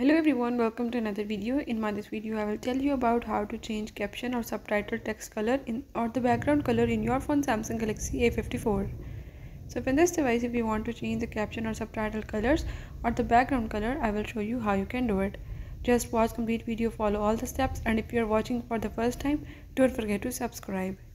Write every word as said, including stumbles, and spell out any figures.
Hello everyone, welcome to another video. In my this video I will tell you about how to change caption or subtitle text color in or the background color in your phone Samsung Galaxy A fifty-four. So in this device, if you want to change the caption or subtitle colors or the background color, I will show you how you can do it. Just watch complete video, follow all the steps, and if you are watching for the first time, don't forget to subscribe.